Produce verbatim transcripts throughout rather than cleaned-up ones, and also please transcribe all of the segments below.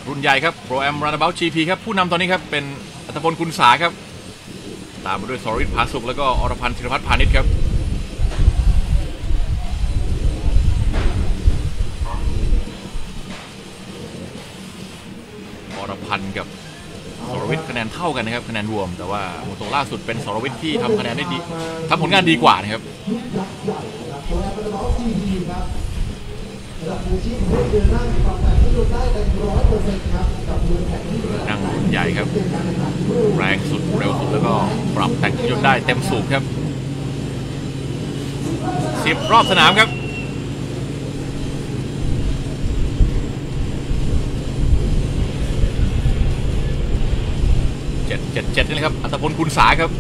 รุ่นใหญ่ครับโปรแอมรันเบล จี พี ครับผู้นำตอนนี้ครับเป็นอัตพลคุณสาครับตามมาด้วยสรวิทย์ผาสุกแล้วก็อรพันธ์ธีรพัฒน์พานิชครับอรพันธ์กับสรวิทย์คะแนนเท่ากันนะครับคะแนนรวมแต่ว่าโมโตล่าสุดเป็นสรวิทย์ที่ทำคะแนนได้ดีทำผลงานดีกว่านะครับนั่งรุ่นใหญ่ครับแรงสุดเร็วสุดแล้วก็ปรับแต่งเครื่องยนต์ได้เต็มสูบครับสิบรอบสนามครับเจ็ดเจ็ดเจ็ดนี่ครับอัตพลคุณสาครับ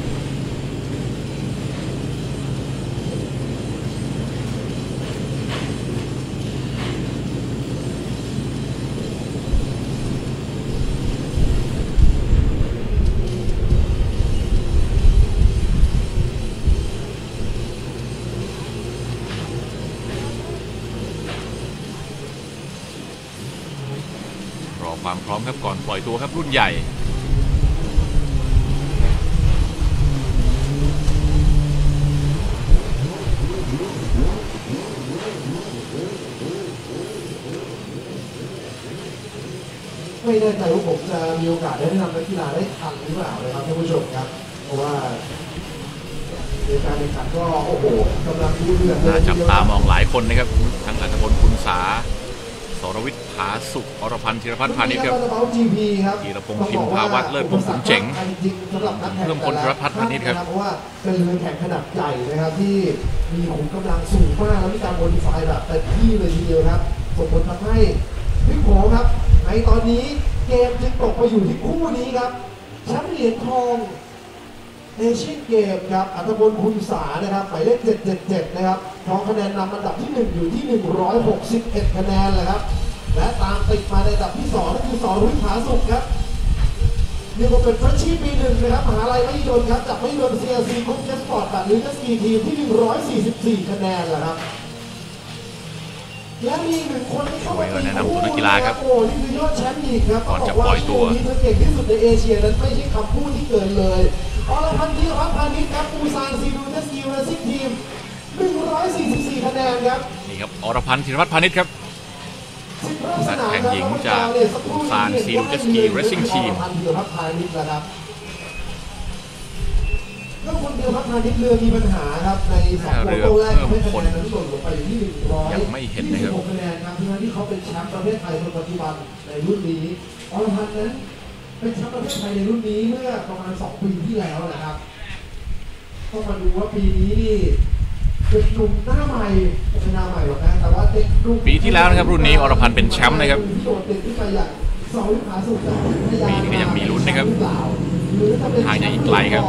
ความพร้อมครับก่อนปล่อยตัวครับรุ่นใหญ่ไม่แน่ใจว่าผมจะมีโอกาสได้แนะนำนักกีฬาได้ทันหรือเปล่านะครับท่านผู้ชมครับเพราะว่าในการแข่งขันก็โอ้โหกำลังดูเดือดน่าจับตามองหลายคนนะครับทั้งอัตพลคุณสาสรวิทย์ผาสุกอรพันธ์ธีรพัฒน์พานิชครับกีรพงษ์พิมพาวัฒน์เลิศพงษ์ขุนเจ๋งเพิ่มพลธีรพัฒน์พานิชครับเพราะว่าเป็นเรือแข่งขนาดใหญ่นะครับที่มีขุมกำลังสูงมากแล้วมีการโมดิฟายแบบเต็มที่เลยทีเดียวครับส่งผลทำให้พี่โขครับในตอนนี้เกมจึงตกไปอยู่ที่คู่นี้ครับแชมป์เหรียญทองเอเชียนเกมครับอัตพลคุณสานะครับหมายเลขเจ็ดเจ็ดเจ็ดนะครับทองคะแนนนำอันดับที่หนึ่งอยู่ที่หนึ่งร้อยหกสิบเอ็ดคะแนนเลยครับและตามติดมาในอันดับที่สองนั่นคือสรวิทย์ผาสุกครับนี่ก็เป็นเฟรชชี่ปีหนึ่งนะครับมหาลัยมหิดลครับจากมหิดล ซี แอล ซี กรุ๊ปเจสปอร์ตแบบหรือเจสกีทีมที่หนึ่งร้อยสี่สิบสี่คะแนนแหละครับและมีหนึ่งคนที่เข้ามาแนะนำตัวนักกีฬาครับโอ้นี่คือยอดแชมป์อีกครับก่อนจะปล่อยตัวนี่เธอเก่งที่สุดในเอเชียนั้นไม่ใช่คำพูดที่เกินเลยอรพันธ์ธีรพัฒน์พานิชครับปูซานซีดูเจสกีเรซิ่งทีมหนึ่งร้อยสี่สิบสี่คะแนนครับนี่ครับอรพันธ์ธีรพัฒน์พานิชครับนักแข่งหญิงจากปูซานซีดูเจสกีเรซิ่งทีมแล้วคนเดียวพัฒนานิดเรือมีปัญหาครับในสองโต้แรกไม่คะแนนนั้นหล่นลงไปอยู่ที่หนึ่งร้อยยังไม่เห็นนะครับคะแนนครับที่ที่เขาเป็นแชมป์ประเทศไทยในปัจจุบันในรุ่นนี้อรพันธ์นั้นเป็นแชมป์ประเทศไทยในรุ่นนี้เมื่อประมาณสองปีที่แล้วนะครับต้องมาดูว่าปีนี้นี่เป็นหนุ่มหน้าใหม่เป็นหน้าใหม่หรอกนะแต่ว่าเด็กรุ่นปีที่แล้วนะครับรุ่นนี้อรพันธ์เป็นแชมป์นะครับปีนี้ก็ยังมีลุ้นนะครับทางยังอีกไกลครับ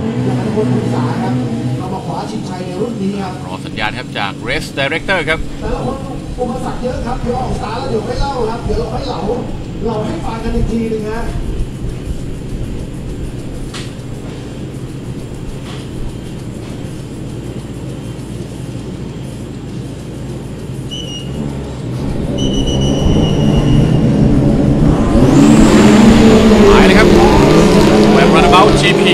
เรามาขวาชิงชัยในรุ่นนี้ครับรอสัญญาณครับจาก Race Director ครับแต่ละคนอุปสรรคเยอะครับเดี๋ยวออกสตาร์แล้วเดี๋ยวให้เล่าครับเดี๋ยวเราให้เหลาเราให้ฟังกันอีกทีนึงฮะไปเลยครับแวมรันเบล จี พี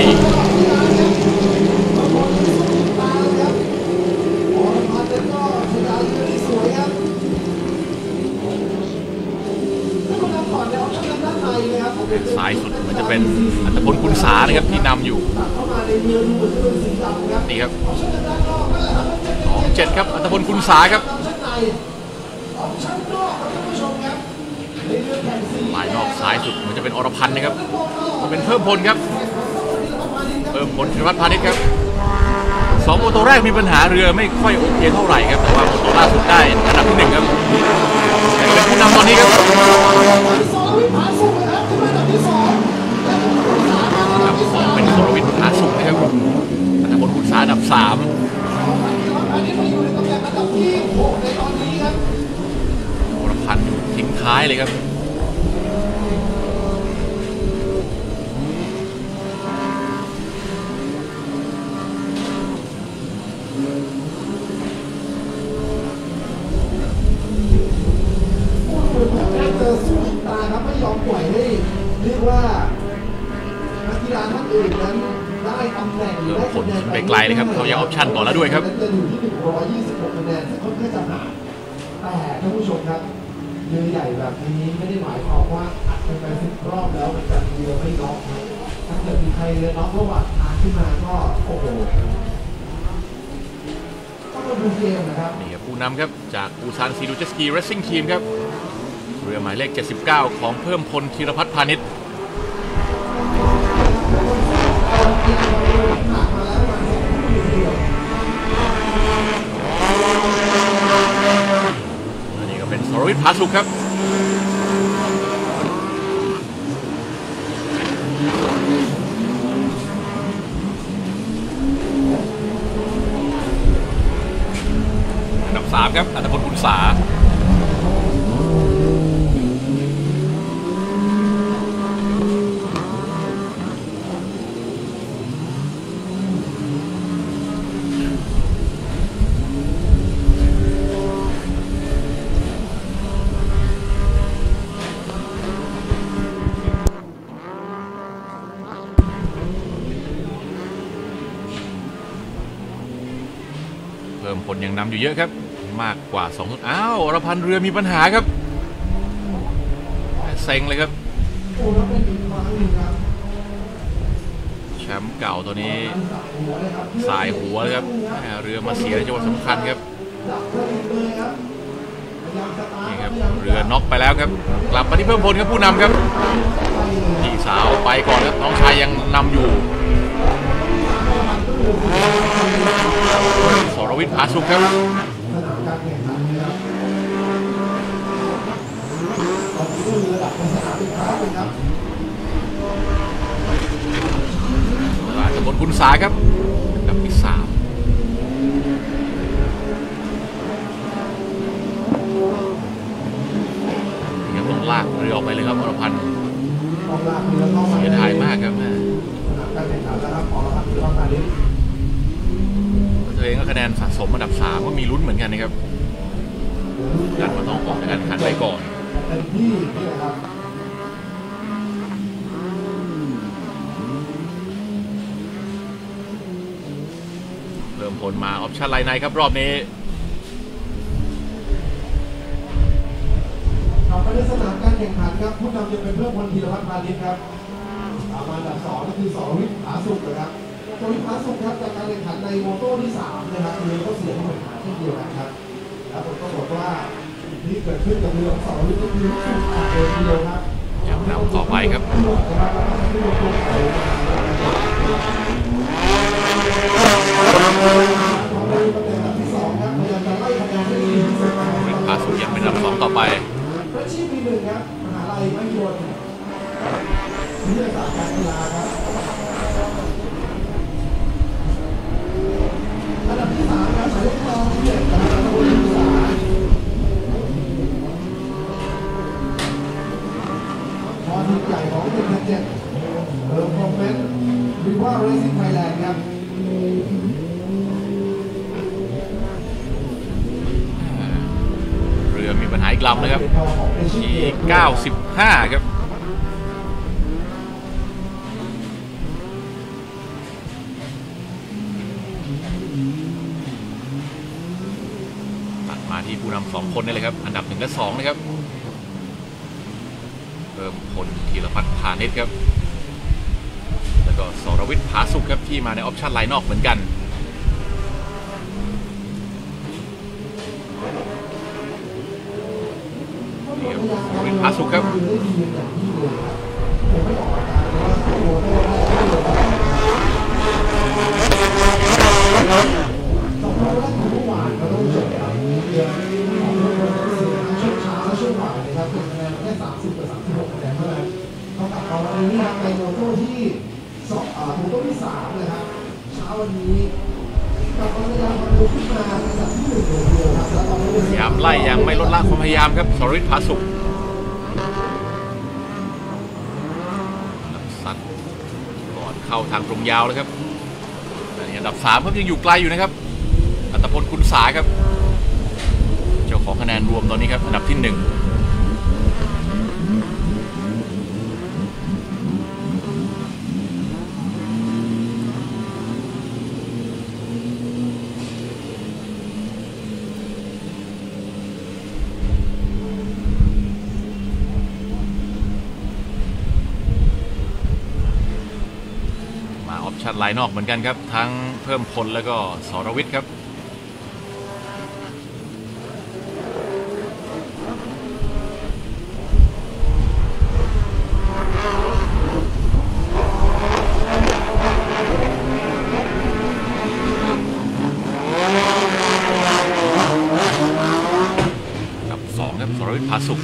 สายสุดมันจะเป็นอัตพลคุณสานะครับที่นำอยู่นี่ครับสองเจ็ดครับอัตพลคุณสาครับปลายนอกซ้ายสุดมันจะเป็นอรพันธ์นะครับมันเป็นเพิ่มพลครับเพิ่มพลธีรพัฒน์พานิชครับสองโมโตแรกมีปัญหาเรือไม่ค่อยโอเคเท่าไหร่ครับแต่ว่าโมโตล่าสุดได้อันดับที่หนึ่งครับเป็นผู้นำตอนนี้ครับอันดับสองเป็นสรวิทย์ผาสุกนะครับอันดับคุณสาอันดับสามอรพันธ์ทิ้งท้ายเลยครับเจอสู้ตาครับไกลเลยครับเขายังออปชั่นต่อแล้วด้วยครับจะอยู่ที่หนึ่งร้อยยี่สิบหกคะแนนซึ่งค่อนข้างจะห่างแต่ท่านผู้ชมครับเรือใหญ่แบบนี้ไม่ได้หมายความว่าอัดกันไปสิบรอบแล้วมันจะเรือไม่น็อกนะถ้าเกิดมีใครเรือน็อกระหว่างทางขึ้นมาก็โอ้โหต้องมาดูเกมนะครับนี่ครับผู้นำครับจากปูซานซีดูเจสกีเรซซิ่งทีมครับเรือหมายเลขเจ็ดสิบเก้าของเพิ่มพลธีรพัฒน์พาณิชย์อันนี้ก็เป็นสรวิทย์ผาสุกครับอันดับสามครับอัตพล บุญสาเพิ่มผลยังนำอยู่เยอะครับมากกว่าสองต้นอ้าวอรพันธ์เรือมีปัญหาครับเซ็งเลยครับแชมป์เก่าตัวนี้สายหัวเลยครับเรือมาเสียในจังหวะสำคัญครับนี่ครับเรือน็อกไปแล้วครับกลับมาที่เพิ่มพลครับผู้นำครับพี่สาวไปก่อนครับน้องชายยังนำอยู่สรวิทย์ผาสุกครับราชบุตรบุญสาครับอันดับที่สามนี่ครับต้องลากเรือออกไปเลยครับอรพันธ์เสียดายมากครับเธอเองก็คะแนนสะสมอันดับสามก็มีลุ้นเหมือนกันนะครับการมาต้องออกในการแข่งขันไปก่อนเริ่มผลมาออปชั่นไลน์ในครับรอบนี้กลับมาในสนามการแข่งขันครับผู้นำจะเป็นเพื่อนพลธีรพัฒน์พาณิชย์ครับตามมาอันดับสองก็คือสรวิทย์ผาสุกนะครับสรวิทย์ผาสุกครับจากการแข่งขันในโมโต้ที่สามนะครับเรือก็เสียที่ปัญหาที่เดียวกันครับแล้วผมก็บอกว่าที่เกิดขึ้นกับเรือของสรวิทย์ก็คือสุดอาเดียวครับยังนำต่อไปครับผาสุกยังเป็นอันดับสองต่อไปอาชีพปีหนึ่งครับมหาลัยมหิดลวิทยาศาสตร์การกีฬาครับอันดับที่สามครับหมายเลขสองที่เจ็ดครับตำบลศึกษาพอทีมใหญ่ของหนึ่งพันเจ็ดเริ่มคอมเมนต์วิว่าเรซิ่งไทยแลนด์ครับเรือมีปัญหาอีกลำนะครับที่เก้าสิบห้าครับตัดมาที่ผู้นำสองคนนี่เลยครับอันดับหนึ่งและสองนะครับเพิ่มพลธีรพัฒน์พาณิชย์ครับแล้วก็สรวิทย์ผาสุกครับที่มาในออปชั่นไลน์นอกเหมือนกันสรวิทย์ผาสุกครับช่วงบ่ายนะครับเป็นคะแนนแค่สามสิบกับสามสิบหกคะแนนเท่านั้นเท่ากับตอนนี้นะครับในโมโต้ที่สองอ่าโมโต้ที่สามนะครับเช้าวันนี้กับพยายามมาดูขึ้นมาอันดับที่หนึ่งเดียวครับแล้วตอนนี้พยายามไล่ยังไม่ลดละความพยายามครับสรวิทย์ผาสุกสัตว์ก่อนเข้าทางตรงยาวเลยครับอันดับสามครับยังอยู่ไกลอยู่นะครับอัตพลคุณสาครับเจ้าของคะแนนรวมตอนนี้ครับอันดับที่หนึ่งชั่นไลน์นอกเหมือนกันครับทั้งเพิ่มพลแล้วก็สรวิทย์ครับกับสองครับสรวิทย์ผาสุก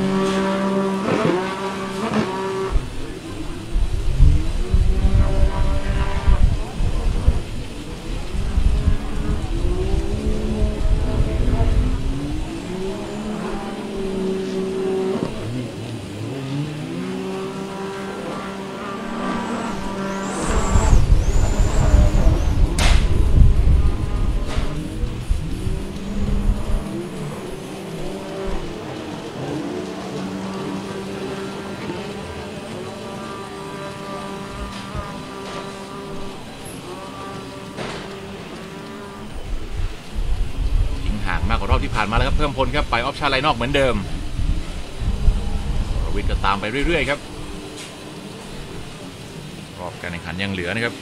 ห่างมากกว่ารอบที่ผ่านมาแล้วครับเพิ่มพลครับไปออปชั่นไลน์นอกเหมือนเดิมสรวิทย์ก็ตามไปเรื่อยๆครับรอบการแข่งขันยังเหลือนะครับ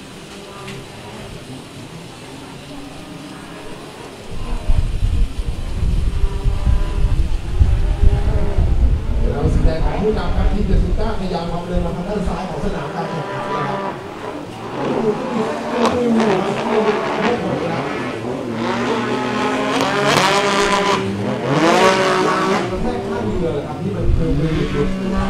เราแสดงของผู้นำครับทีมเดอะซูก้าพยายามความเร็วมาทางด้านซ้ายของสนามการแข่งขันนะครับมันแค่ข้างเรือครับที่มันเพิ่มเลยหยุด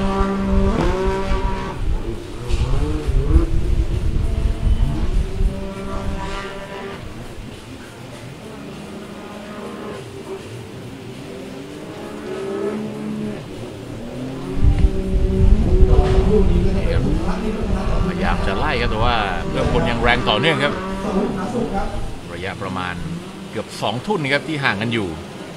พยายามจะไล่ครับแต่ว่าเพิ่มพลยังแรงต่อเนื่องครับระยะประมาณเกือบสองทุ่นครับที่ห่างกันอยู่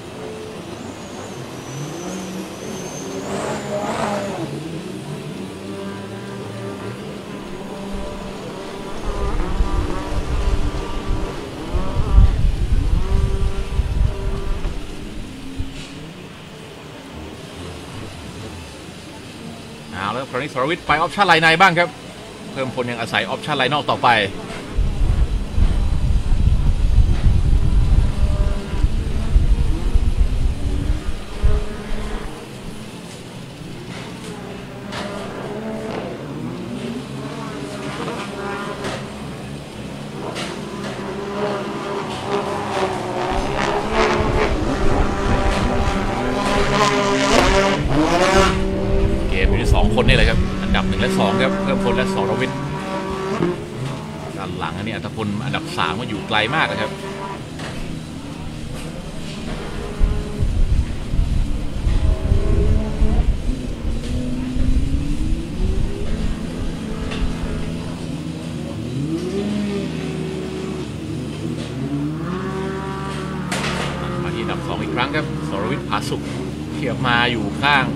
เอาแล้วคราวนี้สรวิทย์ไปออปชั่นไลน์ในบ้างครับเพิ่มพลยังอาศัยออปชั่นไลน์นอกต่อไปสองคนนี่เลยครับอันดับหนึ่งและสองครับเพิ่มพลและสรวิทย์ด้านหลังอันนี้อัตพลอันดับสามก็อยู่ไกลมากนะครับมาที่อันดับสองอีกครั้งครับสรวิทย์ผาสุกเทียบมาอยู่ข้าง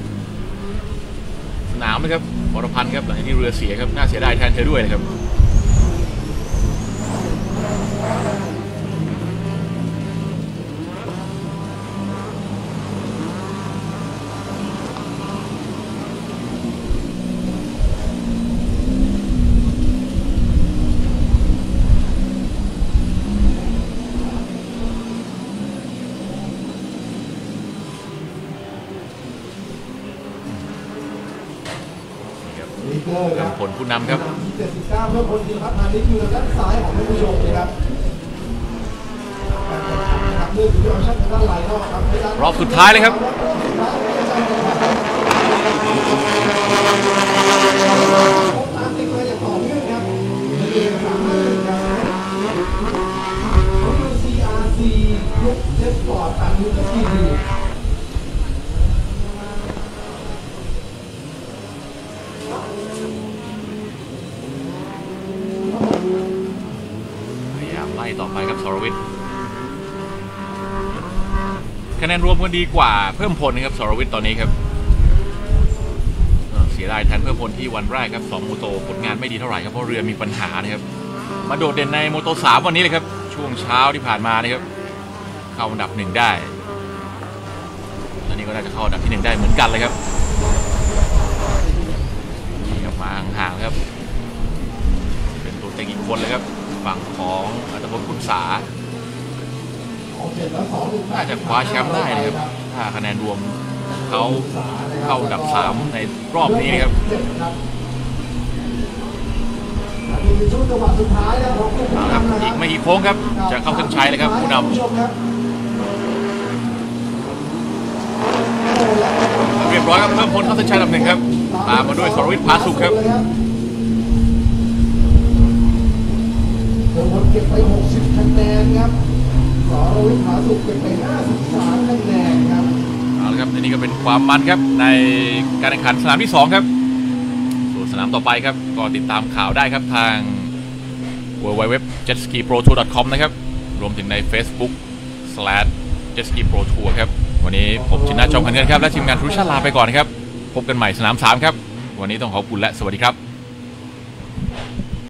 สนามนะครับวรพันธ์ครับหลังจากที่เรือเสียครับน่าเสียดายแทนเธอด้วยนะครับเพิ่มพลผู้นำครับเจ็ดสิบเก้าเพิ่มพลธีรพัฒน์พานิชอยู่ด้านซ้ายของท่านผู้ชมนะครับเลือกอยู่ที่ออปชั่นด้านไลน์นอกครับรอบสุดท้ายเลยครับตามติดมาอย่างต่อเนื่องครับเรือสามารถเขาเป็น ซี อาร์ ซี ยุคเจ็ตบอร์ดตามยุคที่ดีไล่ต่อไปครับสรวิทย์คะแนนรวมกันดีกว่าเพิ่มพลนะครับสรวิทย์ตอนนี้ครับเสียดายแทนเพิ่มพลที่วันแรกครับสองโมโตผลงานไม่ดีเท่าไหร่ครับเพราะเรือมีปัญหานะครับมาโดดเด่นในโมโตสามวันนี้เลยครับช่วงเช้าที่ผ่านมานะครับเข้าอันดับหนึ่งได้ตอนนี้ก็น่าจะเข้าอันดับที่หนึ่งได้เหมือนกันเลยครับนี่ครับมาห่างๆครับเป็นตัวเต็งคนเลยครับฝั่งของอัตพลคุณสาน่าจะคว้าแชมป์ได้นะครับถ้าคะแนนรวมเขาเข้าอันดับสามในรอบนี้นะครับครับอีกไม่กี่โค้งครับจะเข้าเส้นชัยเลยครับผู้นำเรียบร้อยครับเพิ่มพลเข้าเส้นชัยลำหนึ่งครับตามมาด้วยสรวิทย์ผาสุกครับเพิ่มพลเก็บไปหกสิบคะแนนครับสรวิทย์ผาสุกเก็บไปห้าสิบสามคะแนนครับเอาละครับอันนี้ก็เป็นความมันครับในการแข่งขันสนามที่สองครับส่วนสนามต่อไปครับก็ติดตามข่าวได้ครับทาง ดับเบิลยู ดับเบิลยู ดับเบิลยู ดอท เจ็ตสกีโปรทัวร์ ดอท คอม นะครับรวมถึงใน Facebook slash เจ็ตสกีโปรทัวร์ ครับวันนี้ผมชินนาจอมพันเงินครับและทีมงานทุกชาติลาไปก่อนครับพบกันใหม่สนามสามครับวันนี้ต้องขอบคุณและสวัสดีครับ